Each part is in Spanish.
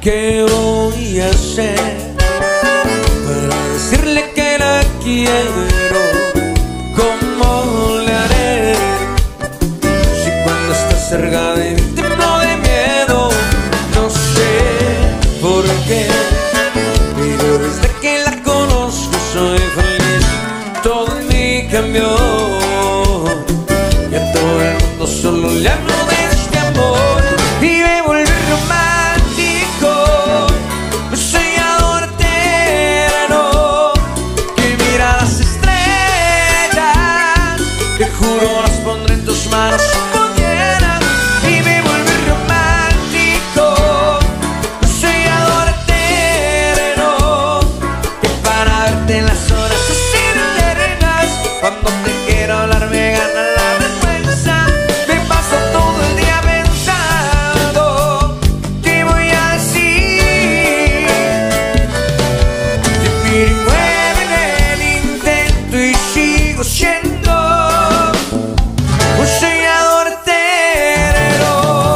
¿Qué voy a hacer para decirle que la quiero? ¿Cómo le haré si cuando está cerca de mí tiemblo de miedo? No sé por qué, pero desde que la conozco soy feliz. Todo en mí cambió y a todo el mundo solo le hablo de este amor y me volví romántico, soñador eterno, que mira las estrellas, te juro las pondré en tus manos como quieras. Y me volví romántico, soñador eterno, que para verte en las horas así eternas, cuando te quiero hablar me gana la vergüenza. Me paso todo el día pensando qué voy a decir. Te miro y muero en el intento y sigo siendo un soñador eterno.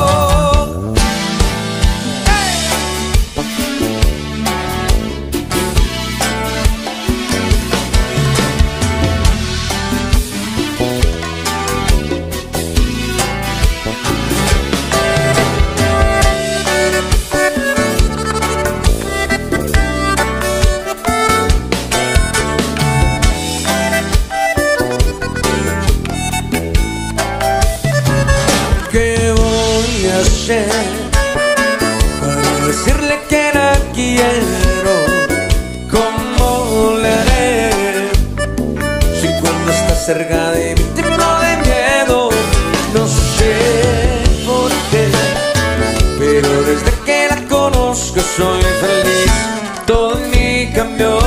¿Qué voy a hacer para decirle que la quiero? ¿Cómo le haré si cuando está cerca de mí tiemblo de miedo? No sé por qué, pero desde que la conozco soy feliz. Todo en mí cambió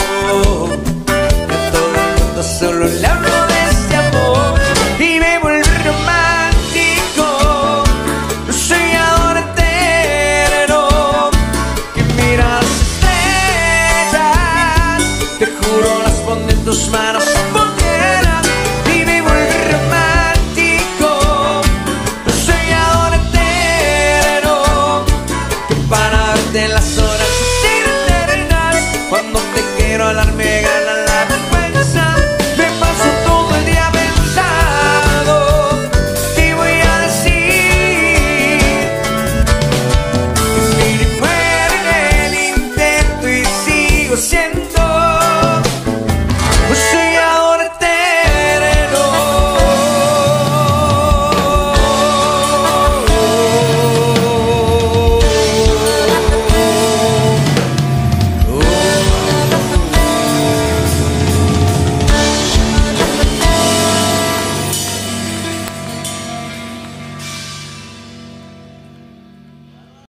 y a todo el mundo solo le hablo de este amor y me volví romántico, soñador eterno, que mira las estrellas, te juro las pondré en tus manos como quieras. Y me volví romántico, soñador eterno, que para verte en las horas así eternas, cuando te quiero hablar me gana la vergüenza. Me paso todo el día pensando qué voy a decir. Y muero en el intento y sigo siendo